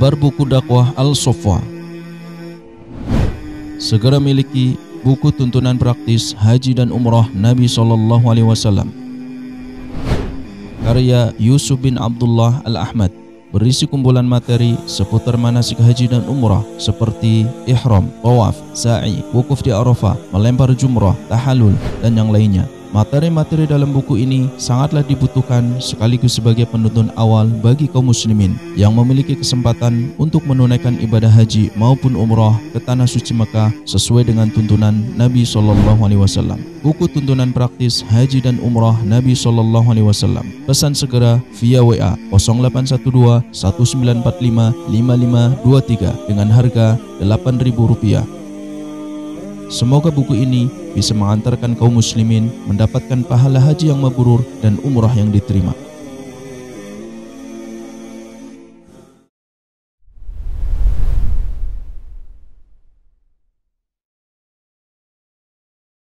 Kabar buku dakwah Al-Sofwa. Segera miliki buku tuntunan praktis Haji dan Umrah Nabi SAW karya Yusuf bin Abdullah Al-Ahmad, berisi kumpulan materi seputar manasik haji dan umrah seperti ihram, tawaf, sa'i, wukuf di Arafah, melempar jumrah, tahallul, dan yang lainnya. Materi-materi dalam buku ini sangatlah dibutuhkan sekaligus sebagai penuntun awal bagi kaum muslimin yang memiliki kesempatan untuk menunaikan ibadah haji maupun umrah ke tanah suci Mekah sesuai dengan tuntunan Nabi SAW. Buku tuntunan praktis haji dan umrah Nabi SAW. Pesan segera via WA 0812 1945 5523 dengan harga Rp8.000. Semoga buku ini bisa mengantarkan kaum muslimin mendapatkan pahala haji yang mabrur dan umrah yang diterima.